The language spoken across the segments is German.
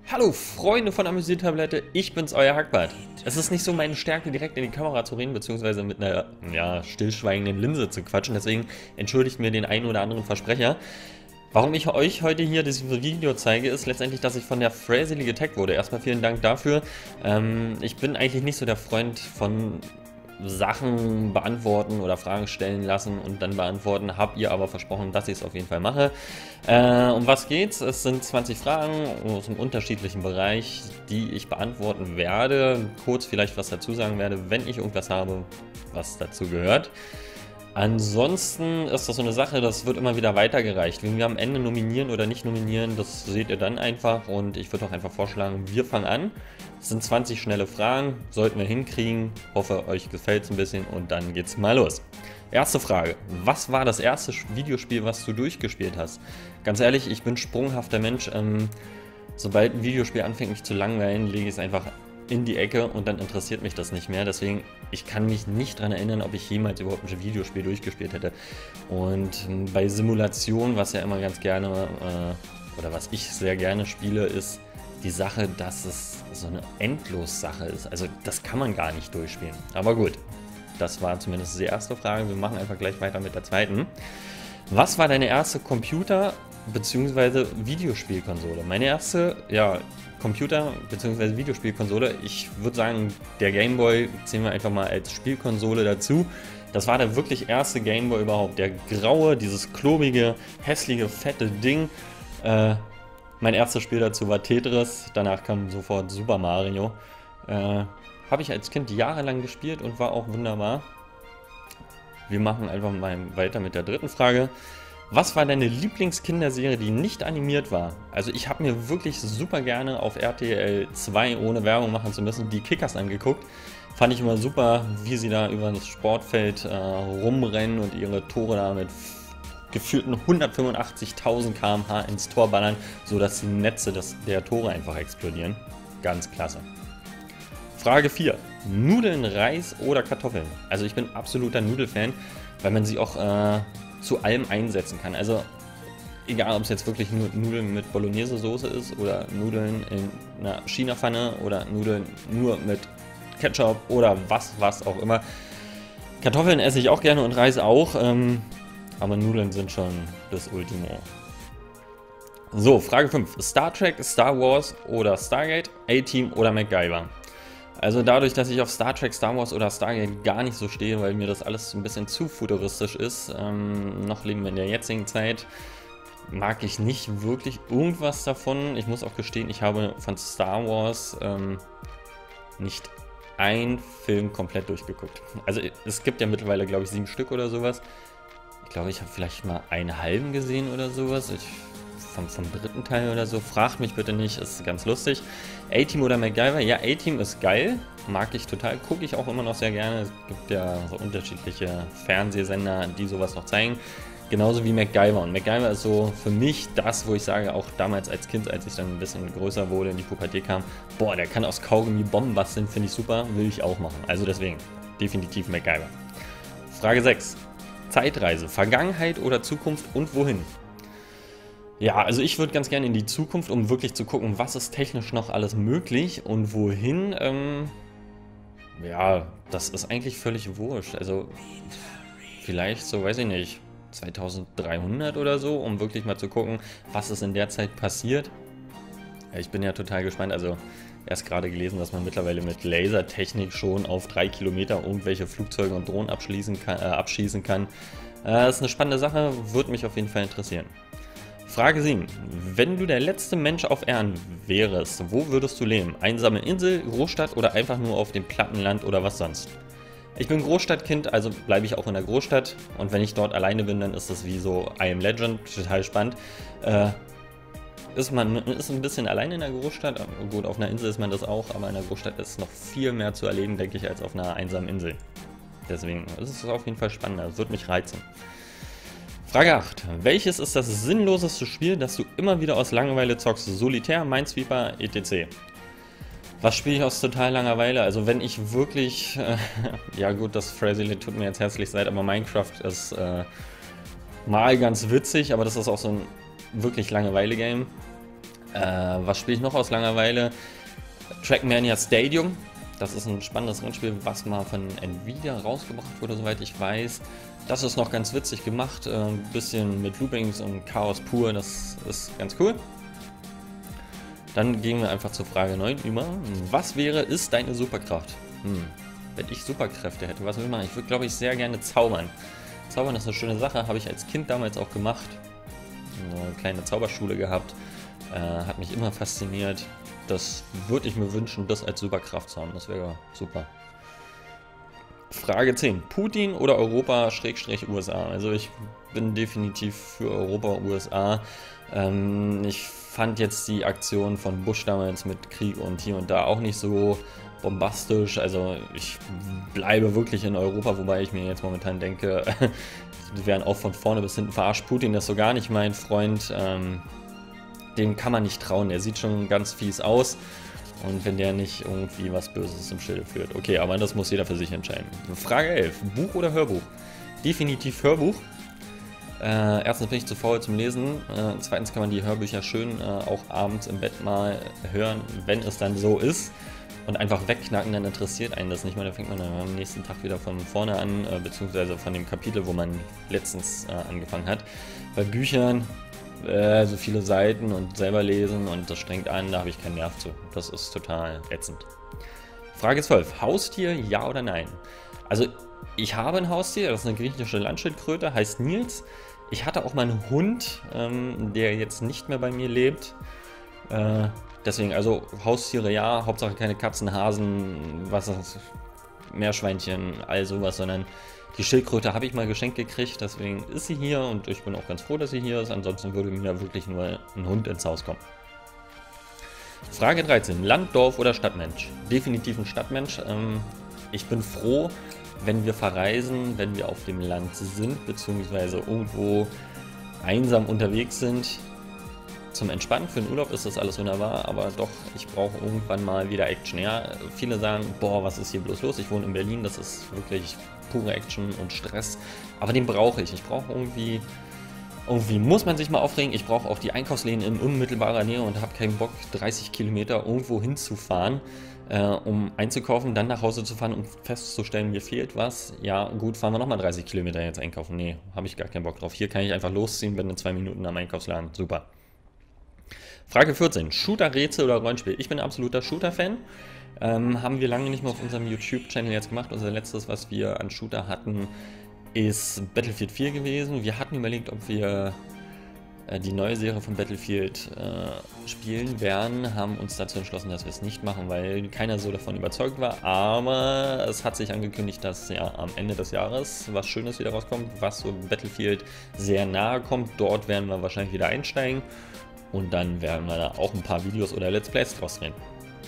Hallo Freunde von Amüsiertablette, ich bin's, euer Hackbart. Es ist nicht so meine Stärke, direkt in die Kamera zu reden, beziehungsweise mit einer, stillschweigenden Linse zu quatschen, deswegen entschuldigt mir den einen oder anderen Versprecher. Warum ich euch heute hier dieses Video zeige, ist letztendlich, dass ich von der Fraserly getaggt wurde. Erstmal vielen Dank dafür. Ich bin eigentlich nicht so der Freund von Sachen beantworten oder Fragen stellen lassen und dann beantworten. Habt ihr aber versprochen, dass ich es auf jeden Fall mache. Um was geht's? Es sind 20 Fragen aus einem unterschiedlichen Bereich, die ich beantworten werde. Kurz vielleicht was dazu sagen werde, wenn ich irgendwas habe, was dazu gehört. Ansonsten ist das so eine Sache, das wird immer wieder weitergereicht. Wenn wir am Ende nominieren oder nicht nominieren, das seht ihr dann einfach. Und ich würde auch einfach vorschlagen, wir fangen an. Es sind 20 schnelle Fragen, sollten wir hinkriegen. Hoffe, euch gefällt es ein bisschen und dann geht's mal los. Erste Frage, was war das erste Videospiel, was du durchgespielt hast? Ganz ehrlich, ich bin ein sprunghafter Mensch. Sobald ein Videospiel anfängt mich zu langweilen, lege ich es einfach in die Ecke und dann interessiert mich das nicht mehr. Deswegen, ich kann mich nicht daran erinnern, ob ich jemals überhaupt ein Videospiel durchgespielt hätte. Und bei Simulation, was ja immer ganz gerne, oder was ich sehr gerne spiele, ist die Sache, dass es so eine Endlos-Sache ist. Also das kann man gar nicht durchspielen. Aber gut, das war zumindest die erste Frage. Wir machen einfach gleich weiter mit der zweiten. Was war deine erste Computer- bzw. Videospielkonsole? Meine erste, Computer- bzw. Videospielkonsole, ich würde sagen, der Game Boy zählen wir einfach mal als Spielkonsole dazu. Das war der wirklich erste Game Boy überhaupt. Der graue, dieses klobige, hässliche, fette Ding. Mein erstes Spiel dazu war Tetris, danach kam sofort Super Mario. Habe ich als Kind jahrelang gespielt und war auch wunderbar. Wir machen einfach mal weiter mit der dritten Frage. Was war deine Lieblingskinderserie, die nicht animiert war? Also ich habe mir wirklich super gerne auf RTL 2, ohne Werbung machen zu müssen, die Kickers angeguckt. Fand ich immer super, wie sie da über das Sportfeld rumrennen und ihre Tore da mit gefühlten 185.000 km/h ins Tor ballern, sodass die Netze der Tore einfach explodieren. Ganz klasse. Frage 4. Nudeln, Reis oder Kartoffeln? Also ich bin absoluter Nudelfan, weil man sie auch zu allem einsetzen kann. Also egal, ob es jetzt wirklich nur Nudeln mit Bolognese-Soße ist oder Nudeln in einer China-Pfanne oder Nudeln nur mit Ketchup oder was auch immer. Kartoffeln esse ich auch gerne und Reis auch, aber Nudeln sind schon das Ultimo. So, Frage 5. Star Trek, Star Wars oder Stargate, A-Team oder MacGyver? Also dadurch, dass ich auf Star Trek, Star Wars oder Stargate gar nicht so stehe, weil mir das alles ein bisschen zu futuristisch ist, noch leben wir in der jetzigen Zeit, mag ich nicht wirklich irgendwas davon. Ich muss auch gestehen, ich habe von Star Wars nicht einen Film komplett durchgeguckt. Also es gibt ja mittlerweile, glaube ich, 7 Stück oder sowas. Ich glaube, ich habe vielleicht mal einen halben gesehen oder sowas. Vom dritten Teil oder so. Fragt mich bitte nicht, ist ganz lustig. A-Team oder MacGyver? Ja, A-Team ist geil. Mag ich total. Gucke ich auch immer noch sehr gerne. Es gibt ja so unterschiedliche Fernsehsender, die sowas noch zeigen. Genauso wie MacGyver. Und MacGyver ist so für mich das, wo ich sage, auch damals als Kind, als ich dann ein bisschen größer wurde, in die Pubertät kam, boah, der kann aus Kaugummi Bomben basteln, finde ich super, will ich auch machen. Also deswegen, definitiv MacGyver. Frage 6. Zeitreise, Vergangenheit oder Zukunft und wohin? Ja, also ich würde ganz gerne in die Zukunft, um wirklich zu gucken, was ist technisch noch alles möglich und wohin. Ja, das ist eigentlich völlig wurscht. Also vielleicht so, weiß ich nicht, 2300 oder so, um wirklich mal zu gucken, was ist in der Zeit passiert. Ja, ich bin ja total gespannt. Also erst gerade gelesen, dass man mittlerweile mit Lasertechnik schon auf 3 Kilometer irgendwelche Flugzeuge und Drohnen abschießen kann. Das ist eine spannende Sache, würde mich auf jeden Fall interessieren. Frage 7. Wenn du der letzte Mensch auf Erden wärst, wo würdest du leben? Einsame Insel, Großstadt oder einfach nur auf dem Plattenland oder was sonst? Ich bin Großstadtkind, also bleibe ich auch in der Großstadt. Und wenn ich dort alleine bin, dann ist das wie so I Am Legend, total spannend. Man ist ein bisschen alleine in der Großstadt. Gut, auf einer Insel ist man das auch, aber in der Großstadt ist noch viel mehr zu erleben, denke ich, als auf einer einsamen Insel. Deswegen ist es auf jeden Fall spannender, das wird mich reizen. Frage 8. Welches ist das sinnloseste Spiel, das du immer wieder aus Langeweile zockst? Solitär, Minesweeper, etc. Was spiele ich aus total Langeweile? Also wenn ich wirklich, ja gut, das Fraserly tut mir jetzt herzlich leid, aber Minecraft ist mal ganz witzig, aber das ist auch so ein wirklich Langeweile-Game. Was spiele ich noch aus Langeweile? Trackmania Stadium. Das ist ein spannendes Rennspiel, was mal von Nvidia rausgebracht wurde, soweit ich weiß. Das ist noch ganz witzig gemacht. Ein bisschen mit Loopings und Chaos pur. Das ist ganz cool. Dann gehen wir einfach zur Frage 9 über. Was ist deine Superkraft? Wenn ich Superkräfte hätte, was würde ich machen? Ich würde, glaube ich, sehr gerne zaubern. Zaubern ist eine schöne Sache, habe ich als Kind damals auch gemacht. Eine kleine Zauberschule gehabt. Hat mich immer fasziniert. Das würde ich mir wünschen, das als Superkraft zu haben. Das wäre super. Frage 10. Putin oder Europa/USA? Also ich bin definitiv für Europa, USA. Ich fand jetzt die Aktion von Bush damals mit Krieg und hier und da auch nicht so bombastisch. Also ich bleibe wirklich in Europa, wobei ich mir jetzt momentan denke, die werden auch von vorne bis hinten verarscht. Putin ist so gar nicht mein Freund. Dem kann man nicht trauen. Der sieht schon ganz fies aus. Und wenn der nicht irgendwie was Böses im Schilde führt. Okay, aber das muss jeder für sich entscheiden. Frage 11. Buch oder Hörbuch? Definitiv Hörbuch. Erstens bin ich zu faul zum Lesen. Zweitens kann man die Hörbücher schön auch abends im Bett mal hören, wenn es dann so ist. Und einfach wegknacken, dann interessiert einen das nicht mehr. Dann fängt man dann am nächsten Tag wieder von vorne an, beziehungsweise von dem Kapitel, wo man letztens angefangen hat. Bei Büchern so viele Seiten und selber lesen und das strengt an, da habe ich keinen Nerv zu. Das ist total ätzend. Frage 12. Haustier, ja oder nein? Also ich habe ein Haustier, das ist eine griechische Landschildkröte, heißt Nils. Ich hatte auch mal einen Hund, der jetzt nicht mehr bei mir lebt. Deswegen, also Haustiere ja, Hauptsache keine Katzen, Hasen, was ist, Meerschweinchen, all sowas, sondern die Schildkröte habe ich mal geschenkt gekriegt, deswegen ist sie hier und ich bin auch ganz froh, dass sie hier ist. Ansonsten würde mir wirklich nur ein Hund ins Haus kommen. Frage 13. Land, Dorf oder Stadtmensch? Definitiv ein Stadtmensch. Ich bin froh, wenn wir verreisen, wenn wir auf dem Land sind, beziehungsweise irgendwo einsam unterwegs sind. Zum Entspannen für den Urlaub ist das alles wunderbar, aber doch, ich brauche irgendwann mal wieder Action. Ja, viele sagen, boah, was ist hier bloß los? Ich wohne in Berlin, das ist wirklich pure Action und Stress, aber den brauche ich. Ich brauche irgendwie muss man sich mal aufregen. Ich brauche auch die Einkaufsläden in unmittelbarer Nähe und habe keinen Bock, 30 Kilometer irgendwo hinzufahren, um einzukaufen, dann nach Hause zu fahren, um festzustellen, mir fehlt was. Ja, gut, fahren wir nochmal 30 Kilometer jetzt einkaufen. Nee, habe ich gar keinen Bock drauf. Hier kann ich einfach losziehen, bin in 2 Minuten am Einkaufsladen. Super. Frage 14. Shooter, Rätsel oder Rollenspiel? Ich bin ein absoluter Shooter-Fan. Haben wir lange nicht mehr auf unserem YouTube-Channel jetzt gemacht. Unser letztes, was wir an Shooter hatten, ist Battlefield 4 gewesen. Wir hatten überlegt, ob wir die neue Serie von Battlefield spielen werden, haben uns dazu entschlossen, dass wir es nicht machen, weil keiner so davon überzeugt war. Aber es hat sich angekündigt, dass ja am Ende des Jahres was Schönes wieder rauskommt, was so Battlefield sehr nahe kommt. Dort werden wir wahrscheinlich wieder einsteigen und dann werden wir da auch ein paar Videos oder Let's Plays draus drehen.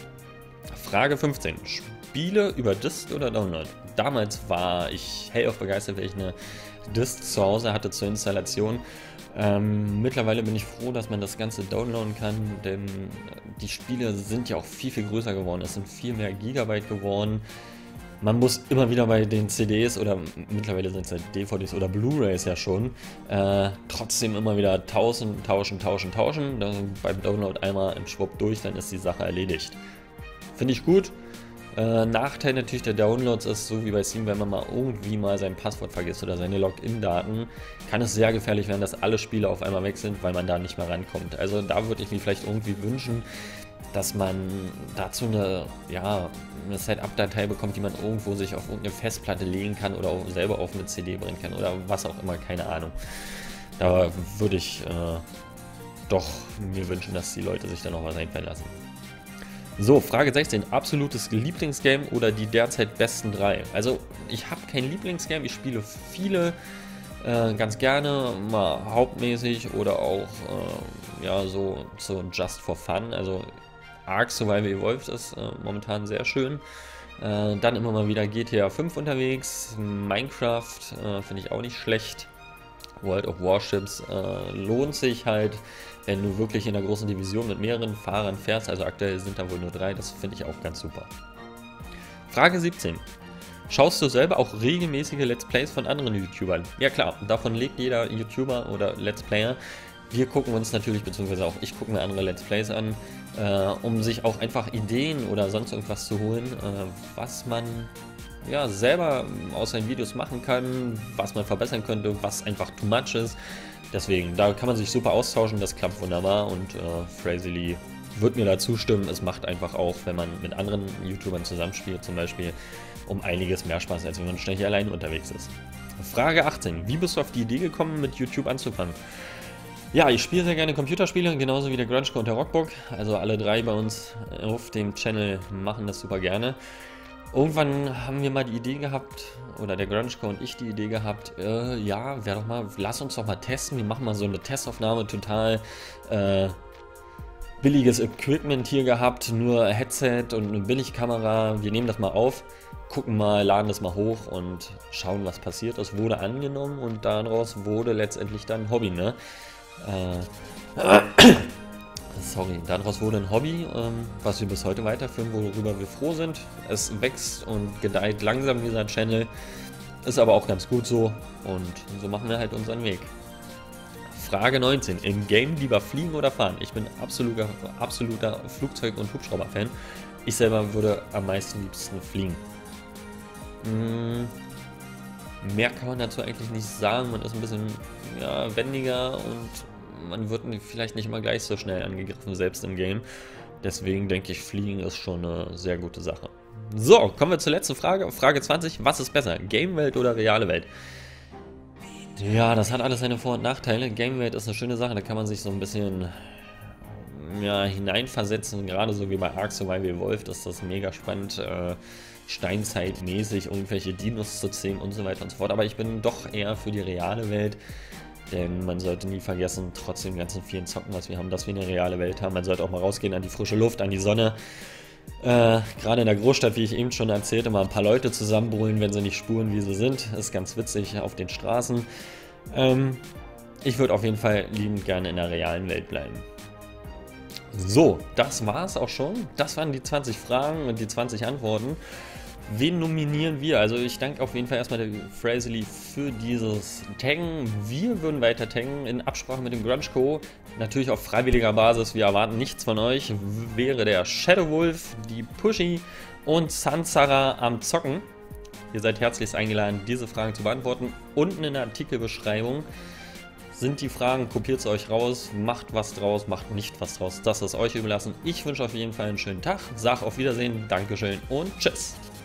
Frage 15. Spiele über Disk oder Download? Damals war ich hellauf begeistert, weil ich eine Disk zu Hause hatte zur Installation. Mittlerweile bin ich froh, dass man das Ganze downloaden kann, denn die Spiele sind ja auch viel, viel größer geworden. Es sind viel mehr Gigabyte geworden. Man muss immer wieder bei den CDs oder mittlerweile sind es ja DVDs oder Blu-rays ja schon, trotzdem immer wieder tauschen. Dann beim Download einmal im Schwupp durch, dann ist die Sache erledigt. Finde ich gut. Nachteil natürlich der Downloads ist, so wie bei Steam, wenn man mal irgendwie mal sein Passwort vergisst oder seine Login-Daten, kann es sehr gefährlich werden, dass alle Spiele auf einmal weg sind, weil man da nicht mehr rankommt. Also da würde ich mir vielleicht irgendwie wünschen, dass man dazu eine Setup-Datei bekommt, die man irgendwo sich auf irgendeine Festplatte legen kann oder auch selber auf eine CD bringen kann oder was auch immer, keine Ahnung. Da würde ich doch mir wünschen, dass die Leute sich da noch was einfallen lassen. So, Frage 16. Absolutes Lieblingsgame oder die derzeit besten 3? Also, ich habe kein Lieblingsgame, ich spiele viele ganz gerne, mal hauptmäßig oder auch so just for fun. Also, Ark Survival Evolved ist momentan sehr schön. Dann immer mal wieder GTA 5 unterwegs, Minecraft finde ich auch nicht schlecht. World of Warships lohnt sich halt, wenn du wirklich in der großen Division mit mehreren Fahrern fährst. Also aktuell sind da wohl nur 3, das finde ich auch ganz super. Frage 17. Schaust du selber auch regelmäßige Let's Plays von anderen YouTubern? Ja klar, davon lebt jeder YouTuber oder Let's Player. Wir gucken uns natürlich, beziehungsweise auch ich gucke mir andere Let's Plays an, um sich auch einfach Ideen oder sonst irgendwas zu holen, was man ja selber aus seinen Videos machen kann, was man verbessern könnte, was einfach too much ist. Deswegen, da kann man sich super austauschen, das klappt wunderbar und Frazely wird mir da zustimmen. Es macht einfach auch, wenn man mit anderen YouTubern zusammenspielt, zum Beispiel, um einiges mehr Spaß, als wenn man ständig allein unterwegs ist. Frage 18. Wie bist du auf die Idee gekommen, mit YouTube anzufangen? Ja, ich spiele sehr gerne Computerspiele, genauso wie der Grunchko und der Rockbook. Also alle drei bei uns auf dem Channel machen das super gerne. Irgendwann haben wir mal die Idee gehabt, oder der Grunchko und ich die Idee gehabt, ja, lass uns doch mal testen. Wir machen mal so eine Testaufnahme, total billiges Equipment hier gehabt, nur Headset und eine Billigkamera. Wir nehmen das mal auf, gucken mal, laden das mal hoch und schauen, was passiert. Das wurde angenommen und daraus wurde letztendlich dann ein Hobby, ne? Sorry, daraus wurde ein Hobby, was wir bis heute weiterführen, worüber wir froh sind. Es wächst und gedeiht langsam, dieser Channel, ist aber auch ganz gut so und so machen wir halt unseren Weg. Frage 19. Im Game lieber fliegen oder fahren? Ich bin absoluter Flugzeug- und Hubschrauber-Fan. Ich selber würde am meisten liebsten fliegen. Mehr kann man dazu eigentlich nicht sagen. Man ist ein bisschen wendiger und man wird vielleicht nicht immer gleich so schnell angegriffen, selbst im Game. Deswegen denke ich, Fliegen ist schon eine sehr gute Sache. So, kommen wir zur letzten Frage. Frage 20. Was ist besser? Game-Welt oder reale Welt? Ja, das hat alles seine Vor- und Nachteile. Game-Welt ist eine schöne Sache, da kann man sich so ein bisschen hineinversetzen. Gerade so wie bei Ark Survival Evolved ist das mega spannend, steinzeitmäßig irgendwelche Dinos zu zähmen und so weiter und so fort. Aber ich bin doch eher für die reale Welt, denn man sollte nie vergessen, trotz dem ganzen vielen Zocken, was wir haben, dass wir eine reale Welt haben. Man sollte auch mal rausgehen an die frische Luft, an die Sonne. Gerade in der Großstadt, wie ich eben schon erzählte, mal ein paar Leute zusammenbrüllen, wenn sie nicht spuren, wie sie sind. Ist ganz witzig auf den Straßen. Ich würde auf jeden Fall liebend gerne in der realen Welt bleiben. So, das war es auch schon. Das waren die 20 Fragen und die 20 Antworten. Wen nominieren wir? Also ich danke auf jeden Fall erstmal der Frazely für dieses Taggen. Wir würden weiter taggen in Absprache mit dem Grunchko. Natürlich auf freiwilliger Basis. Wir erwarten nichts von euch. Wäre der Shadow Wolf, die Pushy und Sansara am Zocken. Ihr seid herzlichst eingeladen, diese Fragen zu beantworten. Unten in der Artikelbeschreibung sind die Fragen. Kopiert es euch raus, macht was draus, macht nicht was draus. Das ist euch überlassen. Ich wünsche auf jeden Fall einen schönen Tag. Sag auf Wiedersehen, Dankeschön und tschüss.